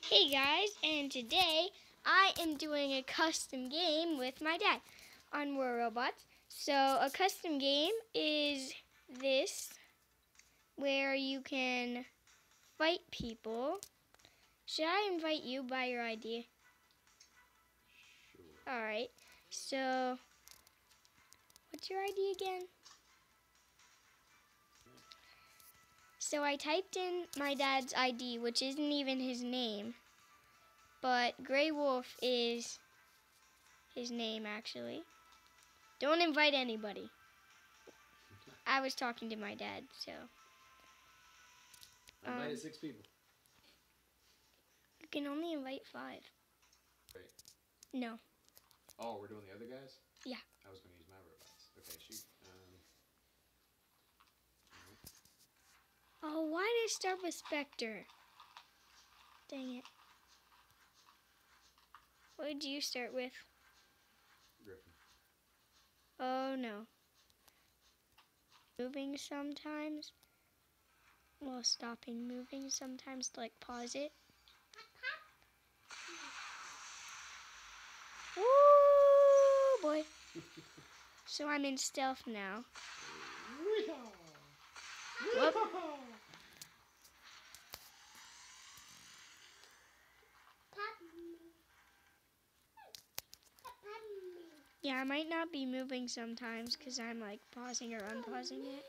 Hey guys, and today I am doing a custom game with my dad on War Robots. So a custom game is this, where you can fight people. Should I invite you by your ID? Sure. Alright, so what's your ID again? So I typed in my dad's ID, which isn't even his name, but Grey Wolf is his name actually. Don't invite anybody. I was talking to my dad, so. I invited 6 people. You can only invite 5. Wait. No. Oh, we're doing the other guys? Yeah. I was going to use my robots. Okay, shoot. Oh, why did I start with Spectre? Dang it. What did you start with? Griffin. Oh, no. Moving sometimes. Well, stopping moving sometimes to, like, pause it. Woo, boy. So I'm in stealth now. Whoop. Yeah, I might not be moving sometimes because I'm, like, pausing or unpausing it.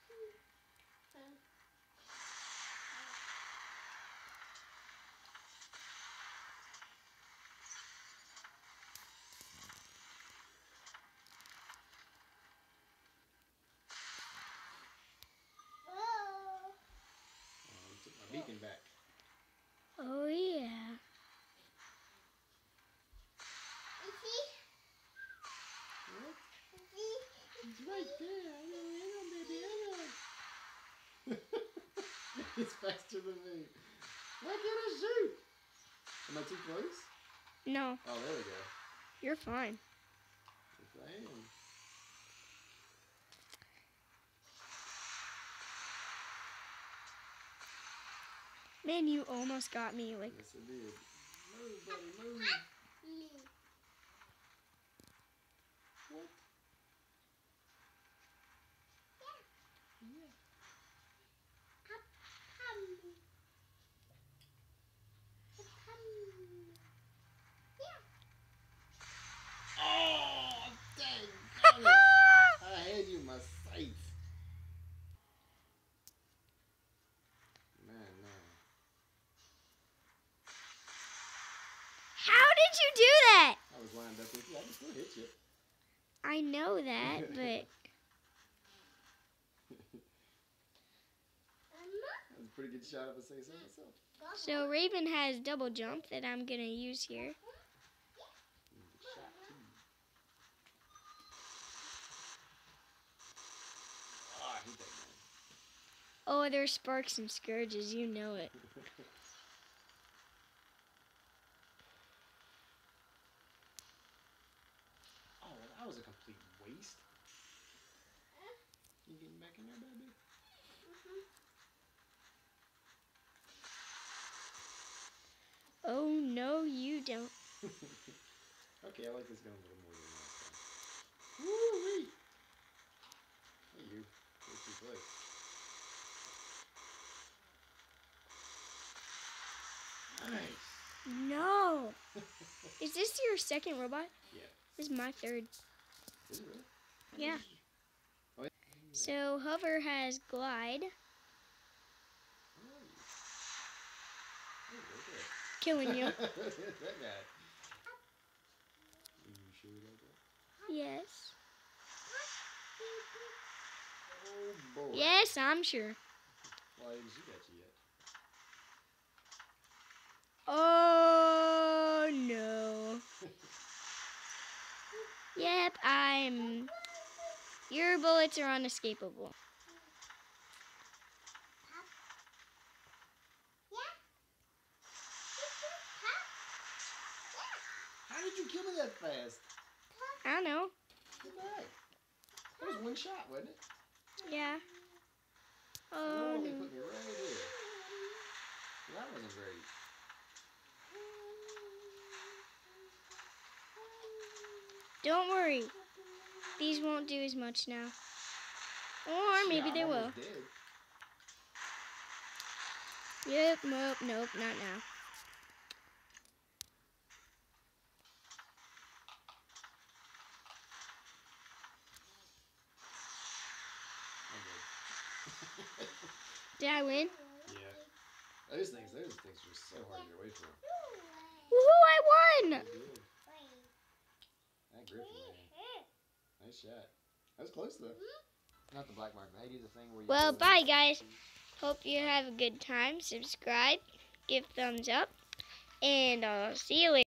Took my beacon back. Oh, yeah. He's right there. I know, baby. He's faster than me. Why can't I shoot? Am I too close? No, Oh, there we go. you're fine. Yes, I am. Man, you almost got me. Like, Yes, I did. Move, buddy, move. What? Yeah. Oh, dang it. I had you in my sights. Man. how did you do that? I was lined up with you. I can still hit you. I know that, but That was a pretty good shot if I say so myself. so Raven has double jump that I'm gonna use here. Shot too. Oh, I hate that man. Oh, there's sparks and scourges. You know it. Oh, that was a complete waste. You getting back in there, baby? Oh no, you don't. Okay, I like this gun a little more than last time. Woo-wee! Hey, you. Where's your play? Nice. No. Is this your second robot? Yeah. This is my third. Is it really? Yeah. Oh, yeah. So Hover has glide, Where are you? Oh, right there. killing you. that guy. You sure you like that? Yes. Oh, boy. Yes, I'm sure. Well, I didn't shoot at you yet. Oh no. Yep, your bullets are unescapable. How did you kill me that fast? I don't know. Get back. That was one shot, wasn't it? Yeah. No, Oh they no. put me right here. That wasn't great. Don't worry. These won't do as much now. Or maybe Yeah, they I'm will. almost dead. Yep, nope, not now. I'm dead. Did I win? Yeah. Those things are just so hard to get away from. Woohoo, I won! You did. That Griffin, man. Nice shot. That was close, though. Not the black mark. How do you do the thing where you Well, go- bye, guys. Hope you have a good time. Subscribe, give thumbs up, and I'll see you later.